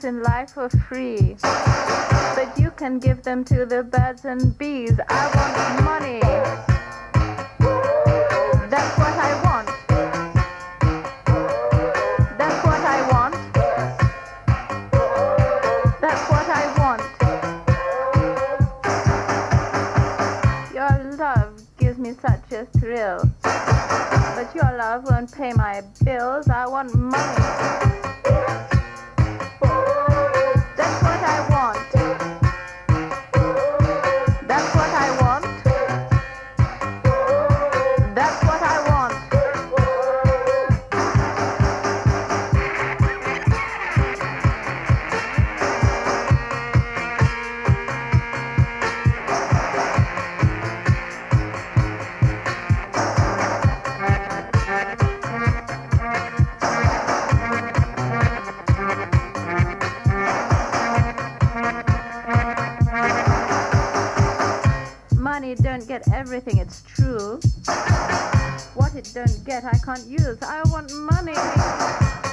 things in life for free, but you can give them to the birds and bees. I want money. That's what I want. That's what I want. That's what I want. Your love gives me such a thrill, but your love won't pay my bills. I want money. That's what I want. That's what I want. That's what I want. Money don't get everything, it's true. What it don't get, I can't use. I want money.